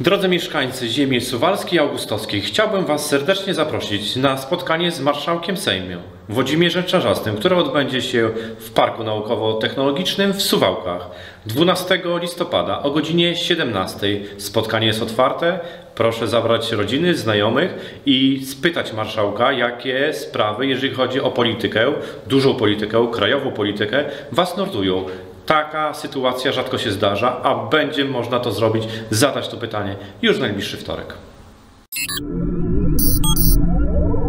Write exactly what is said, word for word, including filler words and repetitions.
Drodzy mieszkańcy ziemi suwalskiej i augustowskiej, chciałbym Was serdecznie zaprosić na spotkanie z marszałkiem Sejmu Włodzimierzem Czarzastym, które odbędzie się w Parku Naukowo-Technologicznym w Suwałkach dwunastego listopada o godzinie siedemnastej. Spotkanie jest otwarte. Proszę zabrać rodziny, znajomych i spytać marszałka, jakie sprawy, jeżeli chodzi o politykę, dużą politykę, krajową politykę, Was nurtują. Taka sytuacja rzadko się zdarza, a będzie można to zrobić, zadać to pytanie już w najbliższy wtorek.